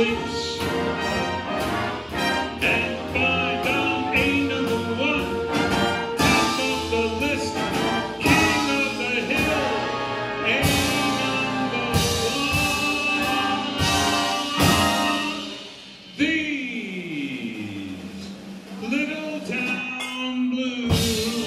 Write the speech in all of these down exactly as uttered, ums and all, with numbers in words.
sleeps and find out ain't number one, top of the list, king of the hill, ain't number one. These little town blues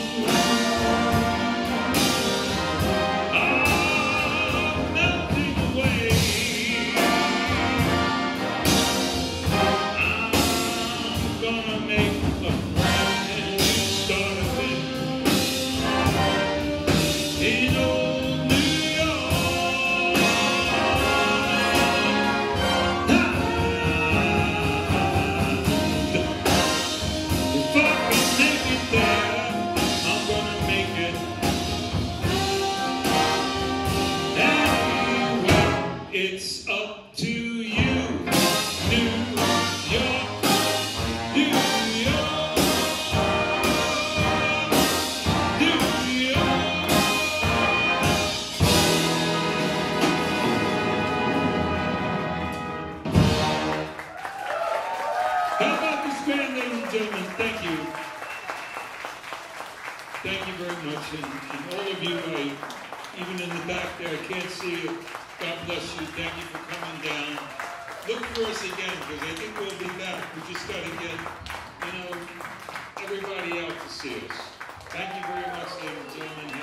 it's up to you, New York, New York, New York. How about this band, ladies and gentlemen? Thank you. Thank you very much. And, and all of you, I, even in the back there, I can't see you. God bless you. Thank you for coming down. Look for us again, because I think we'll be back. We just got to get, you know, everybody out to see us. Thank you very much, ladies and gentlemen.